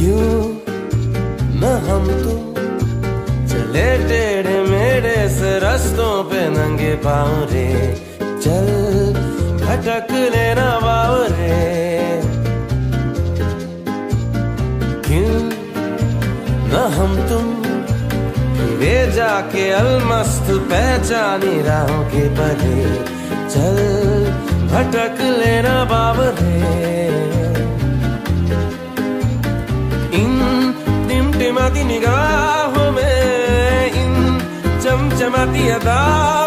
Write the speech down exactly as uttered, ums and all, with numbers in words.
क्यों न हम तुम चले टेढ़े मेढ़े से रस्तों पे नंगे पाँव रे, चल भटक लेना बावरे। क्यों न हम तुम फिरे जाके अलमस्त पहचानी राहों के परे, चल भटक लेना बावरे। इन टिमटिमाती निगाहों में, इन चमचमाती अदाओं